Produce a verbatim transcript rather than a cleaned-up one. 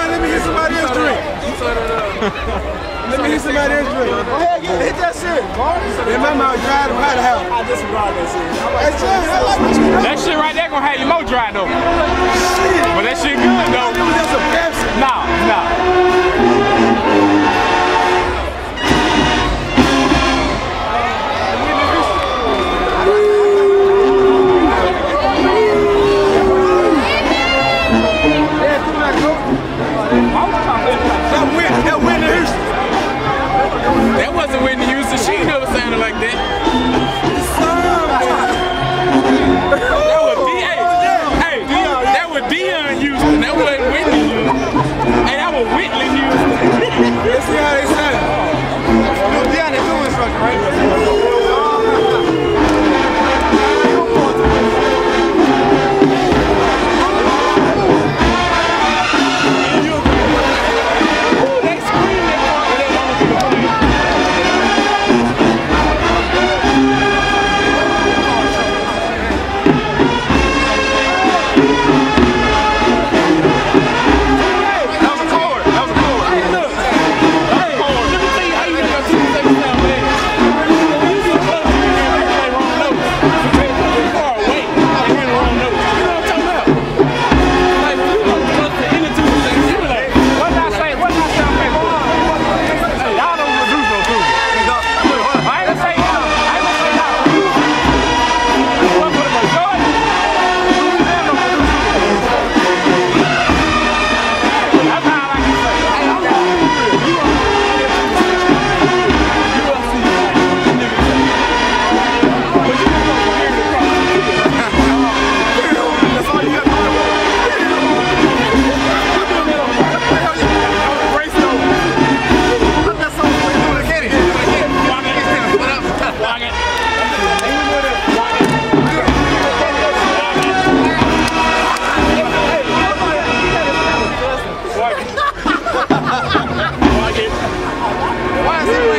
man, let me hit somebody else drink. Let me hit somebody else drink. Go ahead, get hit that shit, bro. In my mouth, dry the powder house. I disregard that shit. Hey, Jay, I like what you know. That shit right there gonna have you more dry though. Shit. But that shit good though. That's a Pepsi. Nah, nah. That wasn't Whitney Houston. She never sounded like that. That was D A. Hey, that was Deion Houston. That wasn't Whitney Houston. Hey, that was Whitney Houston. Let's see how they sound. You know, Deion is doing something, right? Why is it